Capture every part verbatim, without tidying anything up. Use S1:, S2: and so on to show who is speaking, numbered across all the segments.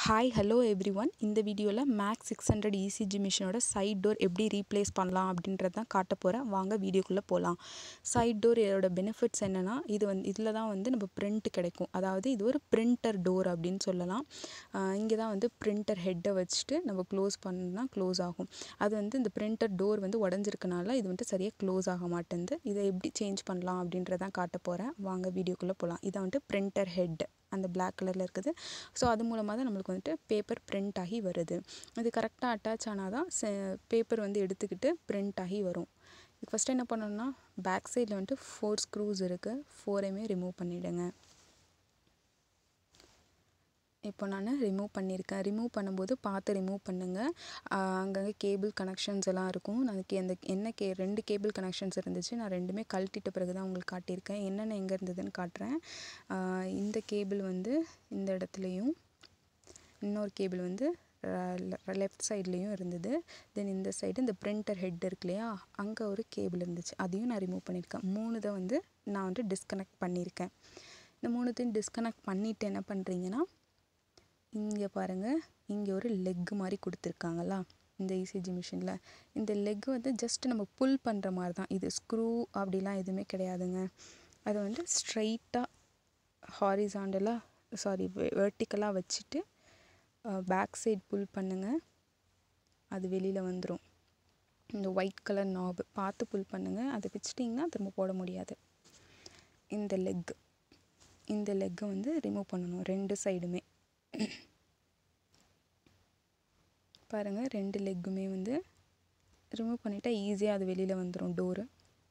S1: Hi hello every one. இந்த வீடியோவில் max six hundred ECG மிஷினோட சைட் டோர் எப்படி ரீப்ளேஸ் பண்ணலாம் அப்படின்றது தான் காட்ட போகிறேன். வாங்க வீடியோக்குள்ளே போகலாம். சைட் டோர் இதோட பெனிஃபிட்ஸ் என்னென்னா, இது வந்து இதில் தான் வந்து நம்ம பிரிண்ட் கிடைக்கும். அதாவது இது ஒரு பிரிண்டர் டோர் அப்படின்னு சொல்லலாம். இங்கே தான் வந்து பிரிண்டர் ஹெட்டை வச்சுட்டு நம்ம க்ளோஸ் பண்ணா க்ளோஸ் ஆகும். அது வந்து இந்த பிரிண்டர் டோர் வந்து உடஞ்சிருக்கனால இது வந்துட்டு சரியாக க்ளோஸ் ஆக மாட்டேங்குது. இதை எப்படி சேஞ்ச் பண்ணலாம் அப்படின்றதான் காட்ட போகிறேன். வாங்க வீடியோக்குள்ளே போகலாம். இதை வந்துட்டு பிரிண்டர் ஹெட் அந்த பிளாக் கலரில் இருக்குது. ஸோ அது மூலமாக தான் நம்மளுக்கு வந்துட்டு பேப்பர் பிரிண்ட் ஆகி வருது. இது கரெக்டாக அட்டாச் ஆனால் தான் பேப்பர் வந்து எடுத்துக்கிட்டு பிரிண்ட் ஆகி வரும். இது ஃபஸ்ட்டு என்ன பண்ணணும்னா, பேக் சைடில் வந்துட்டு ஃபோர் ஸ்க்ரூஸ் இருக்குது. ஃபோரையுமே ரிமூவ் பண்ணிவிடுங்க. இப்போ நான் ரிமூவ் பண்ணியிருக்கேன். ரிமூவ் பண்ணும்போது பார்த்து ரிமூவ் பண்ணுங்கள். அங்கங்கே கேபிள் கனெக்ஷன்ஸ் எல்லாம் இருக்கும். நான் அந்த என்ன கே ரெண்டு கேபிள் கனெக்ஷன்ஸ் இருந்துச்சு. நான் ரெண்டுமே கழட்டிட்ட பிறகு தான் உங்களுக்கு காட்டியிருக்கேன். என்னென்ன எங்கே இருந்ததுன்னு காட்டுறேன். இந்த கேபிள் வந்து இந்த இடத்துலையும், இன்னொரு கேபிள் வந்து லெஃப்ட் சைட்லேயும் இருந்தது. தென் இந்த சைடு இந்த பிரிண்டர் ஹெட் இருக்கு இல்லையா, அங்கே ஒரு கேபிள் இருந்துச்சு. அதையும் நான் ரிமூவ் பண்ணியிருக்கேன். மூணு தான் வந்து நான் வந்து டிஸ்கனெக்ட் பண்ணியிருக்கேன். இந்த மூணுத்தையும் டிஸ்கனெக்ட் பண்ணிவிட்டு என்ன பண்ணுறீங்கன்னா, இங்கே பாருங்கள், இங்கே ஒரு லெக் மாதிரி கொடுத்துருக்காங்களா இந்த இசிஜி மிஷினில். இந்த லெக் வந்து ஜஸ்ட் நம்ம புல் பண்ணுற மாதிரி தான். இது ஸ்க்ரூ அப்படிலாம் எதுவுமே கிடையாதுங்க. அதை வந்து ஸ்ட்ரைட்டாக ஹாரிசாண்டலாக சாரி வெர்டிக்கலாக வச்சுட்டு பேக் சைட் புல் பண்ணுங்கள். அது வெளியில் வந்துடும். இந்த ஒயிட் கலர் நாப் பார்த்து புல் பண்ணுங்கள். அதை வச்சிட்டிங்கன்னா திரும்ப போட முடியாது. இந்த லெக் இந்த லெக்கை வந்து ரிமூவ் பண்ணணும் ரெண்டு சைடுமே. பாருங்கள், ரெண்டு லெக்குமே வந்து ரிமூவ் பண்ணிட்டா ஈஸியாக அது வெளியில் வந்துடும் டோரு.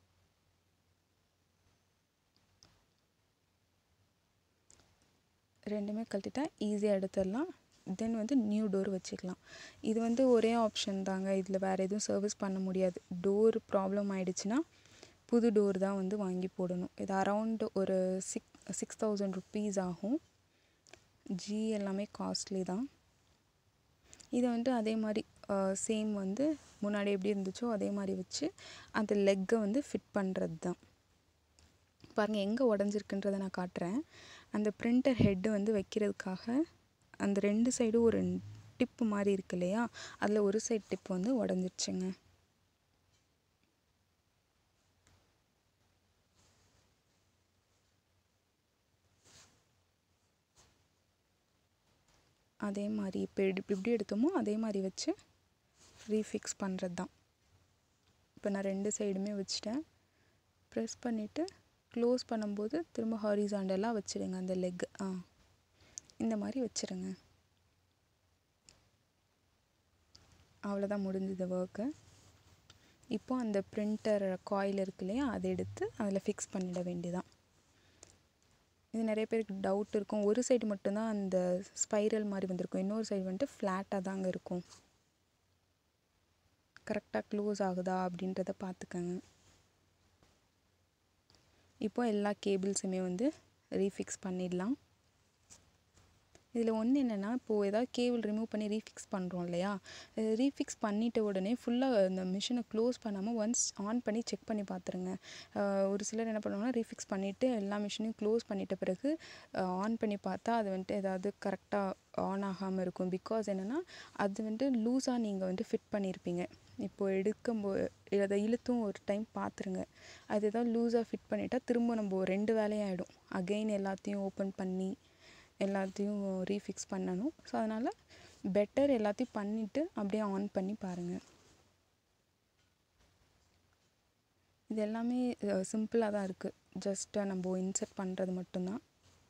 S1: ரெண்டுமே கழட்டிட்டா ஈஸியாக எடுத்துடலாம். தென் வந்து நியூ டோர் வச்சுக்கலாம். இது வந்து ஒரே ஆப்ஷன் தாங்க. இதில் வேறு எதுவும் சர்வீஸ் பண்ண முடியாது. டோர் ப்ராப்ளம் ஆகிடுச்சுன்னா புது டோர் தான் வந்து வாங்கி போடணும். இது அரவுண்ட் ஒரு சிக் சிக்ஸ் தௌசண்ட் ருப்பீஸ் ஆகும். ஜி எல்லாமே காஸ்ட்லி தான். இதை வந்து அதே மாதிரி சேம் வந்து முன்னாடி எப்படி இருந்துச்சோ அதே மாதிரி வச்சு அந்த லெக்கை வந்து ஃபிட் பண்ணுறது தான். பாருங்கள், எங்கே உடஞ்சிருக்குன்றதை நான் காட்டுறேன். அந்த பிரிண்டர் ஹெட்டு வந்து வைக்கிறதுக்காக அந்த ரெண்டு சைடும் ஒரு டிப்பு மாதிரி இருக்கு இல்லையா, அதில் ஒரு சைடு டிப்பு வந்து உடஞ்சிருச்சுங்க. அதே மாதிரி இப்போ எப்படி எடுத்தோமோ அதே மாதிரி வச்சு ரீஃபிக்ஸ் பண்ணுறது தான். இப்போ நான் ரெண்டு சைடுமே வச்சுட்டேன். ப்ரெஸ் பண்ணிவிட்டு க்ளோஸ் பண்ணும்போது திரும்ப ஹாரிசாண்டலாக வச்சுடுங்க அந்த லெக். ஆ இந்த மாதிரி வச்சுருங்க. அவ்வளோதான், முடிஞ்சது ஒர்க்கு. இப்போ அந்த பிரிண்டர் காயில் இருக்கு இல்லையா, அதை எடுத்து அதில் ஃபிக்ஸ் பண்ணிட வேண்டியதான். இது நிறைய பேருக்கு டவுட் இருக்கும். ஒரு சைடு மட்டும்தான் அந்த ஸ்பைரல் மாதிரி வந்திருக்கும், இன்னொரு சைடு வந்துட்டு ஃப்ளாட்டாக தாங்க இருக்கும். கரெக்டாக க்ளோஸ் ஆகுதா அப்படின்றத பார்த்துக்கங்க. இப்போ எல்லா கேபிள்ஸுமே வந்து ரீஃபிக்ஸ் பண்ணிடலாம். இதில் ஒன்று என்னென்னா, இப்போது ஏதாவது கேபிள் ரிமூவ் பண்ணி ரீஃபிக்ஸ் பண்ணுறோம் இல்லையா, ரீஃபிக்ஸ் பண்ணிட்ட உடனே ஃபுல்லாக இந்த மிஷினை க்ளோஸ் பண்ணாமல் ஒன்ஸ் ஆன் பண்ணி செக் பண்ணி பார்த்துருங்க. ஒரு சிலர் என்ன பண்ணுவாங்கன்னா, ரீஃபிக்ஸ் பண்ணிவிட்டு எல்லா மிஷினையும் க்ளோஸ் பண்ணிட்ட பிறகு ஆன் பண்ணி பார்த்தா அது வந்துட்டு ஏதாவது கரெக்டாக ஆன் ஆகாமல் இருக்கும். பிகாஸ் என்னென்னா, அது வந்துட்டு லூஸாக நீங்கள் வந்துட்டு ஃபிட் பண்ணியிருப்பீங்க. இப்போது எடுக்கும்போது அதை இழுத்தும் ஒரு டைம் பார்த்துருங்க. அது ஏதாவது லூஸாக ஃபிட் பண்ணிட்டா திரும்ப நம்ம ரெண்டு வேலையாகிடும். அகெயின் எல்லாத்தையும் ஓப்பன் பண்ணி எல்லாத்தையும் ரீஃபிக்ஸ் பண்ணணும். ஸோ அதனால் பெட்டர் எல்லாத்தையும் பண்ணிவிட்டு அப்படியே ஆன் பண்ணி பாருங்கள். இது எல்லாமே சிம்பிளாக தான் இருக்குது. ஜஸ்ட்டு நம்ம இன்சர்ட் பண்ணுறது மட்டும்தான்.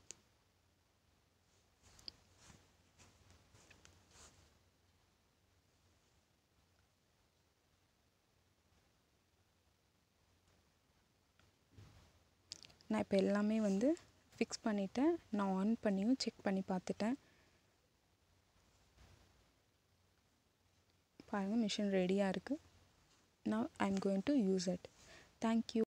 S1: நான் இப்போ எல்லாமே வந்து ஃபிக்ஸ் பண்ணிவிட்டேன். நான் ஆன் பண்ணியும் செக் பண்ணி பார்த்துட்டேன். பாருங்கள், மிஷின் ரெடியாக இருக்குது. Now I am going to use it. Thank you.